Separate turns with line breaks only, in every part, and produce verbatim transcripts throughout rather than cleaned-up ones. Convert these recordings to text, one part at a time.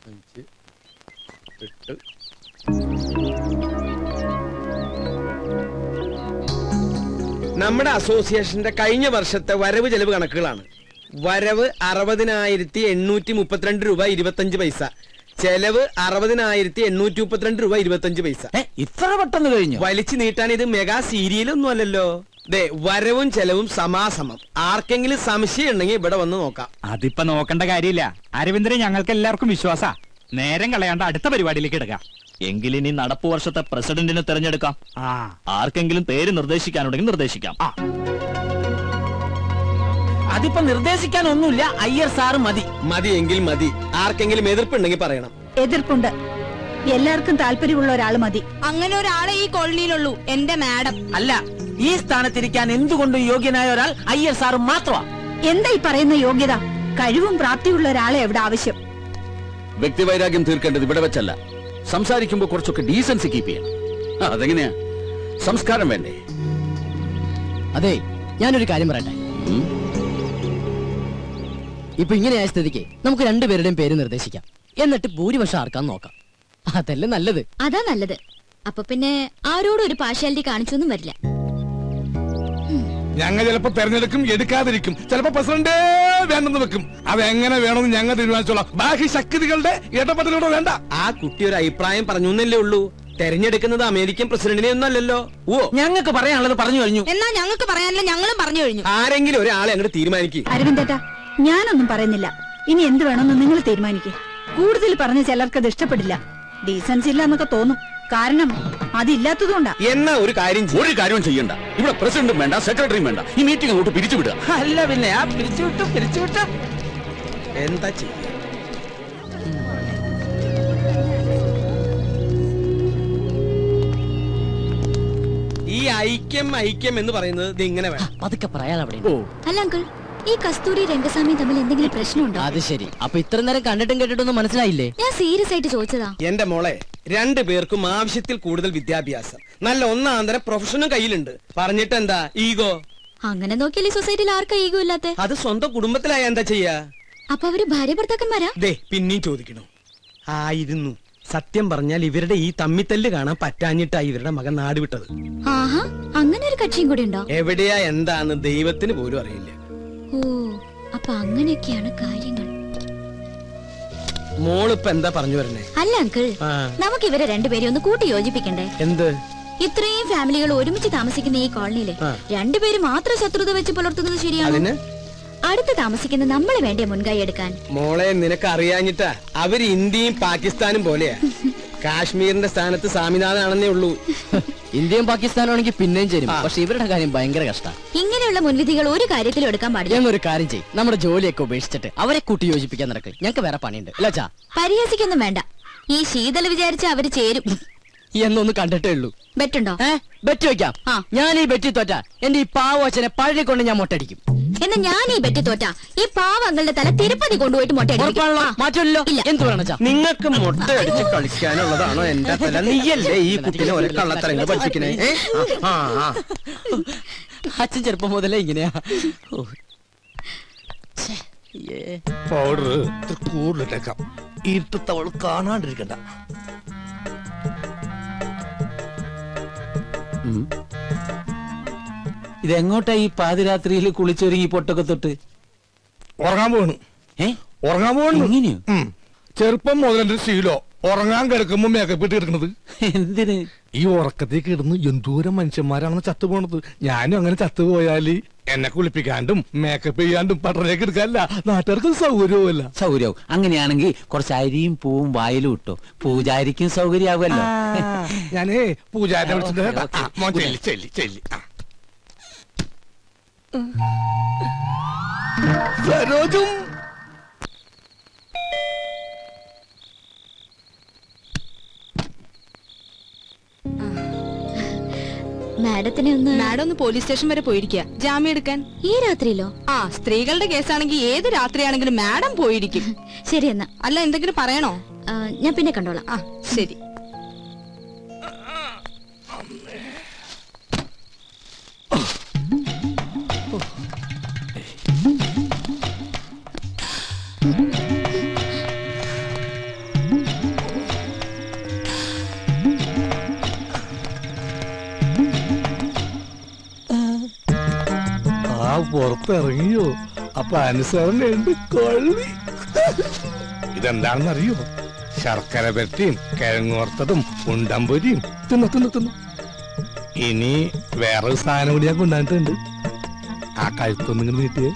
അഞ്ച് എട്ട് നമ്മുടെ അസോസിയേഷന്റെ കഴിഞ്ഞ വർഷത്തെ വരവ് ചെലവ് കണക്കുകളാണ്. വരവ് അറുപതിനായിരത്തി എണ്ണൂറ്റി മുപ്പത്തിരണ്ട് രൂപ ഇരുപത്തഞ്ച് പൈസ, ചെലവ് അറുപതിനായിരത്തി എണ്ണൂറ്റി മുപ്പത്തിരണ്ട് രൂപ ഇരുപത്തഞ്ച് പൈസ.
ഇത്ര പെട്ടെന്ന് കഴിഞ്ഞു?
വലിച്ചു നീട്ടാൻ ഇത് മെഗാ സീരിയലൊന്നും അല്ലല്ലോ. ദേ, വരവും ചെലവും സമാസമം. ആർക്കെങ്കിലും സംശയം ഉണ്ടെങ്കിൽ ഇവിടെ വന്ന് നോക്കാം.
അതിപ്പോ നോക്കേണ്ട കാര്യമില്ല. അരവിന്ദനെ ഞങ്ങൾക്ക് എല്ലാവർക്കും വിശ്വാസ. നേരം കളയാണ്ട് അടുത്ത പരിപാടിയിലേക്ക് എടുക്കാം.
എങ്കിലിനി നടപ്പു വർഷത്തെ പ്രസിഡന്റിനെ തെരഞ്ഞെടുക്കാം. ആർക്കെങ്കിലും പേര് നിർദ്ദേശിക്കാനുണ്ടെങ്കിൽ നിർദ്ദേശിക്കാം.
അതിപ്പോ നിർദ്ദേശിക്കാനൊന്നുമില്ല, അയ്യർ സാറ് മതി.
മതി എങ്കിൽ മതി. ആർക്കെങ്കിലും എതിർപ്പുണ്ടെങ്കിൽ പറയണം.
എതിർപ്പുണ്ട്. എല്ലാവർക്കും താല്പര്യമുള്ള ഒരാൾ മതി.
അങ്ങനെ ഒരാളെ ഈ കോളനിയിലുള്ളൂ, എന്റെ മാഡം.
അല്ല, ഈ സ്ഥാനത്തിരിക്കാൻ എന്തുകൊണ്ടും യോഗ്യനായ ഒരാൾ അയ്യർ സാറ് മാത്രമാ.
എന്താ ഈ പറയുന്ന യോഗ്യത? കഴിവും പ്രാപ്തിയുള്ള ഒരാളെ എവിടെ ആവശ്യം.
വ്യക്തിവൈരാഗ്യം തീർക്കേണ്ടത് ഇവിടെ വെച്ചല്ല. സംസാരിക്കുമ്പോ കുറച്ചൊക്കെ ഡീസൻസി കീപ്പ് ചെയ്യണം. അതെങ്ങനെയാ? സംസ്കാരം വേണ്ടേ?
അതെ, ഞാനൊരു കാര്യം പറയട്ടെ. ഇപ്പൊ ഇങ്ങനെയായ സ്ഥിതിക്ക് നമുക്ക് രണ്ടുപേരുടെയും പേര് നിർദ്ദേശിക്കാം. എന്നിട്ട് ഭൂരിപക്ഷം ആർക്കാന്ന് നോക്കാം. അതല്ലേ നല്ലത്?
അതാ നല്ലത്. അപ്പൊ പിന്നെ ആരോടും ഒരു പാർഷ്യാലിറ്റി കാണിച്ചൊന്നും വരില്ല.
ഞങ്ങൾ ചിലപ്പോ തെരഞ്ഞെടുക്കും, എടുക്കാതിരിക്കും. ചിലപ്പോ പ്രസിഡന്റേ വേണ്ടെന്ന് വെക്കും. അതെങ്ങനെ വേണമെന്ന് ഞങ്ങൾ തീരുമാനിച്ചോളാം. ബാക്കി ശക്തികളുടെ ഇടപെടലോടെ വേണ്ട.
ആ കുട്ടി ഒരു അഭിപ്രായം പറഞ്ഞു എന്നല്ലേ ഉള്ളൂ. തെരഞ്ഞെടുക്കുന്നത് അമേരിക്കൻ പ്രസിഡന്റിനെ ഒന്നല്ലല്ലോ. ഓ,
ഞങ്ങൾക്ക് പറയാനുള്ളത് പറഞ്ഞു കഴിഞ്ഞു.
എന്നാ ഞങ്ങൾക്ക് പറയാനില്ല, ഞങ്ങളും പറഞ്ഞു കഴിഞ്ഞു.
ആരെങ്കിലും ഒരാളെ അങ്ങോട്ട് തീരുമാനിക്കും.
അരവിന്ദേട്ടാ, ഞാനൊന്നും പറയുന്നില്ല. ഇനി എന്ത് വേണമെന്ന് നിങ്ങൾ തീരുമാനിക്കേ. കൂടുതൽ പറഞ്ഞ ചിലർക്ക് അത് ഇഷ്ടപ്പെടില്ല. ഡീസൻസ് ഇല്ല എന്നൊക്കെ തോന്നും. കാരണം അതില്ലാത്തതുകൊണ്ടാ.
എന്നാ ഒരു കാര്യം
ഒരു കാര്യവും ചെയ്യണ്ട. ഇവിടെ പ്രസിഡന്റും വേണ്ട, സെക്രട്ടറിയും വേണ്ട. ഈ മീറ്റിംഗ് അങ്ങോട്ട് പിരിച്ചുവിടുക.
അല്ല പിന്നെ ആ പിരിച്ചുവിട്ടു പിരിച്ചുവിട്ടു
എന്താ ചെയ്യ? ഈ ഐക്യം ഐക്യം എന്ന് പറയുന്നത് ഇത് ഇങ്ങനെ വേണം.
അതൊക്കെ പറയാൻ അവിടെ.
അല്ല അങ്കിൾ, ഈ കസ്തൂരി രംഗസ്വാമി തമ്മിൽ എന്തെങ്കിലും പ്രശ്നമുണ്ടോ?
അത് ശരി. അപ്പൊ ഇത്ര നേരം കണ്ടിട്ടും കേട്ടിട്ടൊന്നും മനസ്സിലായില്ലേ?
ഞാൻ സീരിയസ് ആയിട്ട് ചോദിച്ചതാ.
എന്റെ മോളെ, രണ്ടു പേർക്കും ആവശ്യത്തിൽ കൂടുതൽ വിദ്യാഭ്യാസം, നല്ല ഒന്നാന്തര പ്രൊഫഷനും കയ്യിലുണ്ട്. പറഞ്ഞിട്ട് എന്താ ഈഗോ?
അങ്ങനെ നോക്കിയാൽ ഈ സൊസൈറ്റിയിൽ ആർക്കാ ഈഗോ ഇല്ലാത്തെ?
അത് സ്വന്തം കുടുംബത്തിലായ എന്താ ചെയ്യാ?
അപ്പൊ അവര് ഭാര്യ ഭർത്താക്കന്മാരാ?
ദേ, പിന്നെയും ചോദിക്കണു. ആയിരുന്നു. സത്യം പറഞ്ഞാൽ ഇവരുടെ ഈ തമ്മിത്തല്ല് കാണാൻ പറ്റാഞ്ഞിട്ടാ ഇവരുടെ മകൻ നാട് വിട്ടത്.
ആഹാ, അങ്ങനെ ഒരു കക്ഷിയും കൂടി ഉണ്ടോ?
എവിടെയാ എന്താന്ന് ദൈവത്തിന് പോലും അറിയില്ല.
ഓ, അപ്പൊ അങ്ങനെയൊക്കെയാണ് കാര്യങ്ങൾ.
മോളിപ്പ എന്താ പറഞ്ഞു വരണേ?
അല്ല അങ്കിൾ, നമുക്ക് ഇവരെ രണ്ടുപേരും ഒന്ന് കൂട്ടി യോജിപ്പിക്കണ്ടേ?
എന്ത്?
ഇത്രയും ഫാമിലികൾ ഒരുമിച്ച് താമസിക്കുന്ന ഈ കോളനിയില് രണ്ടുപേരും മാത്രം ശത്രുത വെച്ച് പുലർത്തുന്നത് ശരിയാണ്? അടുത്ത് താമസിക്കുന്ന നമ്മളെ വേണ്ടേ മുൻകൈ എടുക്കാൻ?
മോളെ, നിനക്ക് അറിയാഞ്ഞിട്ടാ. അവര് ഇന്ത്യയും പാകിസ്ഥാനും പോലെയാ. കാശ്മീരിന്റെ സ്ഥാനത്ത് സ്വാമിനാഥനാണെന്നേ ഉള്ളൂ.
ഇന്ത്യയും പാകിസ്ഥാനും ആണെങ്കിൽ പിന്നെയും ചേരും. പക്ഷെ ഇവരുടെ കാര്യം ഭയങ്കര കഷ്ടം.
ഇങ്ങനെയുള്ള മുൻവിധികൾ ഒരു കാര്യത്തിലും എടുക്കാൻ പാടില്ല.
ഞങ്ങളൊരു കാര്യം ചെയ്യും, നമ്മുടെ ജോലിയൊക്കെ ഉപേക്ഷിച്ചിട്ട് അവരെ കൂട്ടി യോജിപ്പിക്കാൻ നടക്കും. ഞങ്ങൾക്ക് വേറെ പണിയുണ്ട്. അല്ലാച്ചാ
പരിഹസിക്കൊന്നും വേണ്ട. ഈ ശീതൽ വിചാരിച്ച അവര് ചേരും
എന്നൊന്ന് കണ്ടിട്ടേ ഉള്ളൂ.
ബെറ്റുണ്ടോ?
ബെറ്റ് വെക്കാം. ഞാൻ ഈ ബെറ്റി തോറ്റ എന്റെ ഈ പാവച്ചനെ പഴയ കൊണ്ട് ഞാൻ മൊട്ടടിക്കും.
എന്നാ ഞാൻ ഈ ബെറ്റി തോറ്റ ഈ പാവങ്ങളുടെ തല തിരുപ്പതി കൊണ്ടുപോയിട്ട് മൊട്ടയടിക്കും.
മാറ്റമല്ലോ. എന്ത് വേണം?
നിങ്ങൾക്ക് മൊട്ട അടിച്ച് കളിക്കാനുള്ളതാണോ എന്റെ തല? നീയല്ലേ ഈ കുട്ടിനെ ഒരേ കള്ളത്തരങ്ങൾ പഠിപ്പിക്കണേ?
അച്ഛൻ ചെറുപ്പം മുതലേ ഇങ്ങനെയാ.
പൗഡർ കൂടുതലേക്കാം. ഇരുട്ടത്തവള് കാണാണ്ടിരിക്കണ്ട.
ഇതെങ്ങോട്ടാ ഈ പാതിരാത്രിയിൽ കുളിച്ചൊരുങ്ങി പൊട്ടൊക്കെ തൊട്ട്?
ഉറങ്ങാൻ പോണു.
ഏ
ഉറങ്ങാൻ പോണു.
എങ്ങനെയോ?
ചെറുപ്പം മുതലെന്റെ ശീലോ ഉറങ്ങാൻ കിടക്കുമ്പോ മേക്കപ്പ് ഇട്ട് കിടക്കുന്നത്.
എന്തിന്?
ഈ ഉറക്കത്തേക്ക് കിടന്ന് എന്തോരം മനുഷ്യന്മാരാണെന്ന് ചത്തുപോണത്. ഞാനും അങ്ങനെ ചത്തുപോയാല് എന്നെ കുളിപ്പിക്കാണ്ടും മേക്കപ്പ് ചെയ്യാണ്ടും പട്ടണേക്ക് എടുക്കാനല്ല, നാട്ടുകാർക്ക് സൗകര്യവുമല്ല.
സൗകര്യവും. അങ്ങനെയാണെങ്കിൽ കുറച്ച് അരിയും പൂവും വായിലും ഇട്ടോ, പൂജാരിക്കും സൗകര്യാവുമല്ലോ.
ഞാനേ പൂജാരിനെ വിളിച്ചിട്ട് ചെല്ലി ചെല്ലി സരോജും
മാഡത്തിനെ ഒന്ന്
മാഡം ഒന്ന് പോലീസ് സ്റ്റേഷൻ വരെ പോയിരിക്കുക ജാമ്യം എടുക്കാൻ.
ഈ രാത്രിയിലോ?
ആ, സ്ത്രീകളുടെ കേസാണെങ്കിൽ ഏത് രാത്രിയാണെങ്കിലും മാഡം പോയിരിക്കും.
ശരി എന്നാ.
അല്ല, എന്തെങ്കിലും പറയണോ?
ഞാൻ പിന്നെ കണ്ടോളാം.
ആ, ശരി.
പുറത്തിറങ്ങിയോ? അപ്പൊ അനുസരണയുണ്ട് കൊള്ളി. ഇതെന്താണെന്നറിയോ? ശർക്കര പെരട്ടിയും കിഴങ്ങോർത്തതും ഉണ്ടമ്പൊരിയും തിന്നു തിന്നു തിന്നു. ഇനി വേറൊരു സാധനം കൂടി ഞാൻ കൊണ്ടുവന്നിട്ടുണ്ട്. ആ കഴുത്തൊന്നും ഇങ്ങനെ നീട്ടിയേ.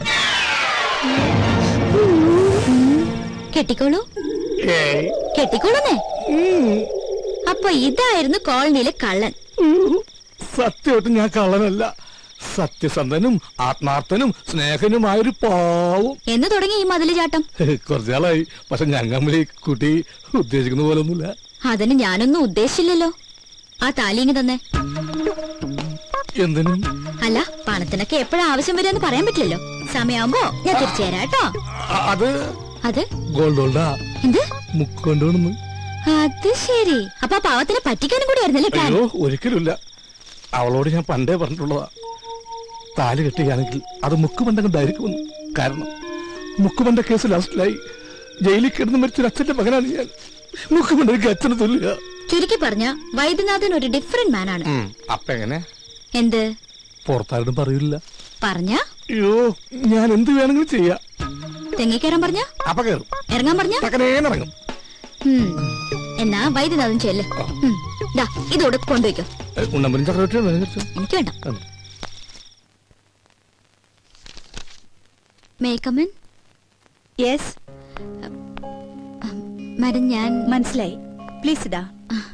കെട്ടിക്കോളൂ കെട്ടിക്കോളൂന്നേ. അപ്പൊ ഇതായിരുന്നു കോളനിയിലെ കള്ളൻ.
സത്യമായിട്ട് ഞാൻ കള്ളനല്ല, സത്യസന്ധനും ആത്മാർത്ഥനും സ്നേഹനുമായൊരു പാവം.
എന്ന് തുടങ്ങി ഈ മതില് ചാട്ടം?
കുറച്ചാളായി. പക്ഷെ ഞങ്ങൾ കുട്ടി ഉദ്ദേശിക്കുന്ന പോലെ ഒന്നുമില്ല.
അതിന് ഞാനൊന്നും ഉദ്ദേശിച്ചില്ലല്ലോ. ആ താലിങ്ങി തന്നെ.
എന്തിനും?
അല്ല, പണത്തിനൊക്കെ എപ്പോഴാ ആവശ്യം വരുമെന്ന് പറയാൻ പറ്റില്ലല്ലോ. സമയമാകുമ്പോ ഞാൻ തിരിച്ചു തരാം കേട്ടോ.
അത്
അത്
ഗോൾഡ് ഗോൾഡാ.
എന്ത്
മുക്കൊണ്ടോണെന്ന്?
അത് ശരി. അപ്പൊ പാവത്തിനെ പറ്റിക്കാനും കൂടി ആയിരുന്നല്ലേ പ്ലാൻ?
അയ്യോ, ഒരിക്കലുമില്ല. അവളോട് ഞാൻ പണ്ടേ പറഞ്ഞിട്ടുള്ളതാ, താലി കെട്ടുകയാണെങ്കിൽ അത് മുക്കുപണ്ടങ്ങണ്ടായിരിക്കുമെന്ന്. കാരണം മുക്കുപണ്ട കേസ് ലാസ്റ്റിലായി ജയിലിൽ കിടന്ന് മരിച്ചൊരു അച്ഛന്റെ മകനാണ് ഞാൻ. മുക്കുപണ്ടക്ക് അച്ഛനെ തുല്യ.
ചുരുക്കി പറഞ്ഞ വൈദ്യനാഥൻ ഒരു ഡിഫറെന്റ് മാനാണ്.
അപ്പൊ എങ്ങനെ?
എന്ത്?
പുറത്താരോടും പറയില്ല.
പറഞ്ഞ?
അയ്യോ, ഞാൻ എന്ത് വേണമെങ്കിലും ചെയ്യാം.
തെങ്ങിക്കേറാൻ പറഞ്ഞ?
അപ്പൊ കേറും.
ഇറങ്ങാൻ പറഞ്ഞ?
ഇറങ്ങും.
എന്നാ വൈദ്യനാഥൻ ചെല്ല്. ഇതോടെ കൊണ്ടുവയ്ക്കോ. എനിക്ക് വേണ്ട. മേക്കമൻ?
യെസ്
മാഡം, ഞാൻ
മനസ്സിലായി. പ്ലീസ് ഇടാ.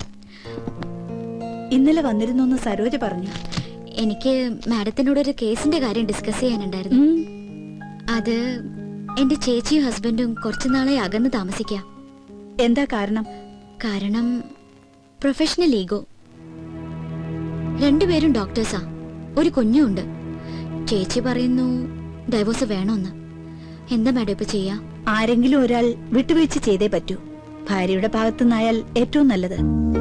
ഇന്നലെ വന്നിരുന്നു സരോജ പറഞ്ഞു.
എനിക്ക് മാഡത്തിനോട് ഒരു കേസിന്റെ കാര്യം ഡിസ്കസ് ചെയ്യാനുണ്ടായിരുന്നു. അത് എന്റെ ചേച്ചിയും ഹസ്ബൻഡും കുറച്ചുനാളെ അകന്ന് താമസിക്കാം.
എന്താ കാരണം?
കാരണം പ്രൊഫഷണൽ ഈഗോ. രണ്ടുപേരും ഡോക്ടേഴ്സാ, ഒരു കുഞ്ഞുണ്ട്. ചേച്ചി പറയുന്നു ഡൈവോഴ്സ് വേണമെന്ന്. എന്താ മാഡം ഇപ്പൊ ചെയ്യാ?
ആരെങ്കിലും ഒരാൾ വിട്ടുവീഴ്ച ചെയ്തേ പറ്റൂ. ഭാര്യയുടെ ഭാഗത്തുനിന്നായാൽ ഏറ്റവും നല്ലത്.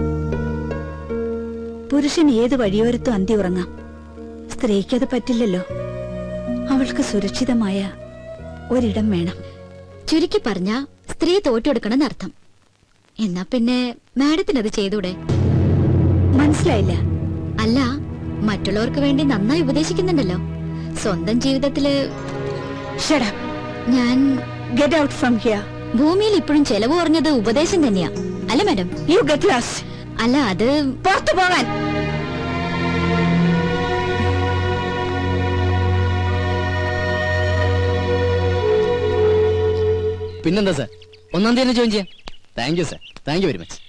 പുരുഷൻ ഏത് വഴിയോരത്തും അന്തി ഉറങ്ങാം. സ്ത്രീക്കത് പറ്റില്ലല്ലോ. അവൾക്ക് സുരക്ഷിതമായ ഒരിടം വേണം.
ചുരുക്കി പറഞ്ഞ സ്ത്രീ തോറ്റെടുക്കണം അർത്ഥം. എന്നാ പിന്നെ മാഡത്തിനത് ചെയ്തൂടെ?
മനസ്സിലായില്ല.
അല്ല, മറ്റുള്ളവർക്ക് വേണ്ടി നന്നായി ഉപദേശിക്കുന്നുണ്ടല്ലോ. സ്വന്തം ജീവിതത്തില് ഞാൻ
ഗെറ്റ് ഔട്ട് ഫ്രം ഹിയർ.
ഭൂമിയിൽ ഇപ്പോഴും ചെലവ് കുറഞ്ഞത് ഉപദേശം തന്നെയാ അല്ല മാഡം?
You get lost.
അല്ല, അത്
പുറത്തു പോകാൻ.
പിന്നെന്താ സാർ, ഒന്നാം തീയതി ജോയിൻ ചെയ്യാം. Thank you sir, thank you very much.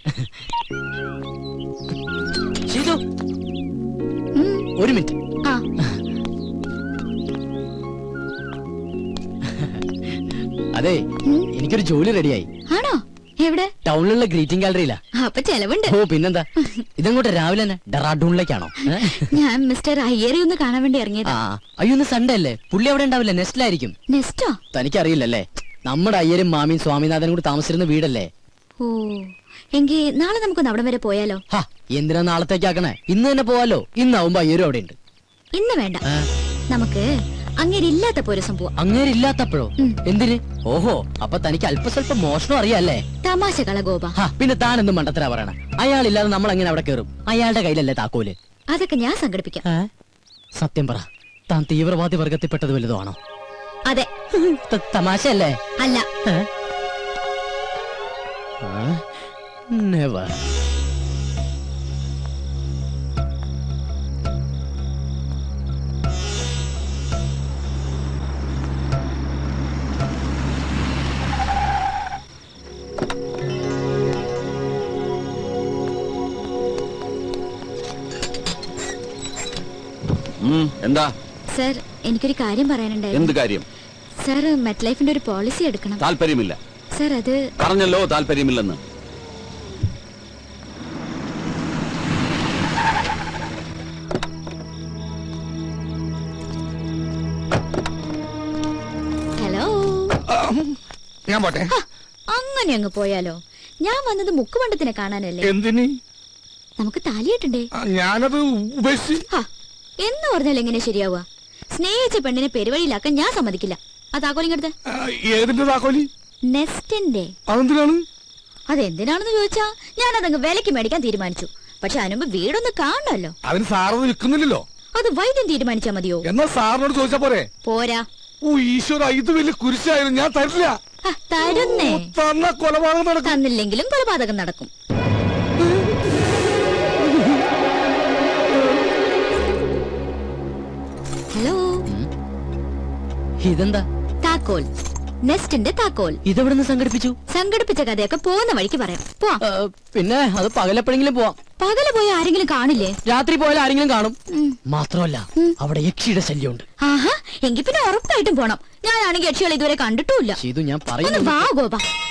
Sheethu, ഒരു മിനിറ്റ്. അതെ, എനിക്കൊരു ജോലി റെഡിയായി.
ആണോ? എവിടെ?
ടൗണിലുള്ള ഗ്രീറ്റിംഗ് ഗാലറിയിലാ.
അപ്പൊ ചെലവുണ്ട്.
ഓ പിന്നെന്താ. ഇതങ്ങോട്ട് രാവിലെ തന്നെ ഡെറാഡൂണിലേക്കാണോ?
ഞാൻ മിസ്റ്റർ അയ്യരെ ഒന്ന് കാണാൻ വേണ്ടി ഇറങ്ങിയതാ.
അയ്യോ, ഇന്ന് സൺഡേ അല്ലേ? പുള്ളി അവിടെ ഉണ്ടാവില്ല, നെസ്റ്റിലായിരിക്കും.
നെസ്റ്റോ?
തനിക്കറിയില്ലല്ലേ, നമ്മുടെ അയ്യരും മാമിയും സ്വാമിനാഥനും കൂടി താമസിച്ചിരുന്ന വീടല്ലേ.
ഓ, എങ്കിൽ നാളെ നമുക്കൊന്ന് അവിടം വരെ പോയാലോ?
എന്തിനാ നാളത്തേക്കാക്കണേ? ഇന്ന് തന്നെ പോവാലോ. ഇന്നാവുമ്പോ അയ്യരും അവിടെ ഉണ്ട്.
ഇന്ന് വേണ്ട, നമുക്ക് അങ്ങേരില്ലാത്തപ്പോ ഒരു സംഭവം.
അങ്ങേരില്ലാത്തപ്പോഴോ? എന്തിന്? ഓഹോ, അപ്പൊ തനിക്ക് അല്പസ്വല്പം മോഷണം അറിയാല്ലേ?
തമാശകള ഗോപ.
പിന്നെ താൻ എന്തും മണ്ടത്തരാ പറയണ? അയാളില്ലാതെ നമ്മൾ എങ്ങനെ അവിടെ കയറും? അയാളുടെ കയ്യിലല്ലേ താക്കോല്?
അതൊക്കെ ഞാൻ സംഘടിപ്പിക്കാം.
സത്യം പറ, താൻ തീവ്രവാദി വർഗത്തിൽപ്പെട്ടത് വലുതോ ആണോ?
അതെ.
തമാശയല്ലേ?
അല്ല.
നെവർ.
എന്താ
സർ, എനിക്കൊരു കാര്യം പറയാനുണ്ടായിരുന്നു.
എന്ത് കാര്യം?
സർ, മെറ്റ് ലൈഫിന്റെ ഒരു പോളിസി എടുക്കണം.
താല്പര്യമില്ല.
സർ, അത്
പറഞ്ഞല്ലോ താല്പര്യമില്ലെന്ന്.
ഹലോ,
ഞാൻ പോട്ടെ.
അങ്ങനെ അങ്ങ് പോയാലോ? ഞാൻ വന്നത് മുക്കുമണ്ടത്തിനെ കാണാനല്ലേ.
എന്തിന്?
നമുക്ക് താലിയിട്ടണ്ടേ?
ഞാനത് ഉപേക്ഷിച്ച്.
എന്ന് പറഞ്ഞാൽ എങ്ങനെ ശരിയാവുക? സ്നേഹിച്ച പെണ്ണിനെ പെരുവഴിയിലാക്കാൻ ഞാൻ സമ്മതിക്കില്ല. ആ താക്കോലിങ്ങടുത്ത്.
ഏതിന്റെ താക്കോലി?
നെസ്റ്റിന്റെ.
അതെന്തിനാണ്?
അതെന്തിനാണെന്ന് ചോദിച്ചാ ഞാൻ അതങ്ങ് വിലക്ക് മേടിക്കാൻ തീരുമാനിച്ചു. പക്ഷെ അതിനുമ്പ് വീടൊന്ന് കാണണല്ലോ.
അതിന് സാറത് വിൽക്കുന്നില്ലല്ലോ.
അത് വൈദ്യം തീരുമാനിച്ചാ മതിയോ?
എന്നാ സാറിനോട് ചോദിച്ചാ പോരെ?
പോരാ.
ഓ ഈശ്വര, ഇത് വലിയ കുരിശായാലും ഞാൻ തരില്ല.
തരുന്നേ.
തന്ന കൊലപാതകം നടക്കും.
തന്നില്ലെങ്കിലും കൊലപാതകം നടക്കും. ഹലോ,
ഇതെന്താ?
താക്കോൽ. നെസ്റ്റിന്റെ താക്കോൽ.
ഇതെവിടുന്ന് സംഘടിപ്പിച്ചു?
സംഘടിപ്പിച്ച കഥയൊക്കെ പോകുന്ന വഴിക്ക് പറയാം. പോവാം.
പിന്നെ അത് പകലെപ്പോഴെങ്കിലും പോവാം.
പകല് പോയ ആരെങ്കിലും കാണില്ലേ?
രാത്രി പോയാൽ ആരെങ്കിലും കാണും. മാത്രമല്ല അവിടെ യക്ഷിയുടെ ശല്യമുണ്ട്.
ആഹാ, എങ്കിൽ പിന്നെ ഉറപ്പായിട്ടും പോണം. ഞാനാണെങ്കിൽ യക്ഷികൾ ഇതുവരെ കണ്ടിട്ടുമില്ല.
ഇത് ഞാൻ
പറയുന്നു. വാ ഗോപ.